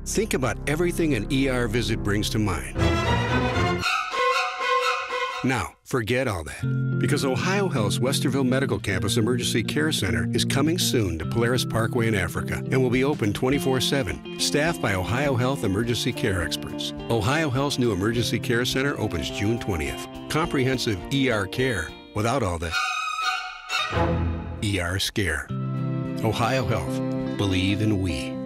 Think about everything an ER visit brings to mind. Now, forget all that, because OhioHealth's Westerville Medical Campus Emergency Care Center is coming soon to Polaris Parkway in Africa and will be open 24/7, staffed by OhioHealth emergency care experts. OhioHealth's new Emergency Care Center opens June 20th. Comprehensive ER care without all the ER scare. OhioHealth. Believe in we.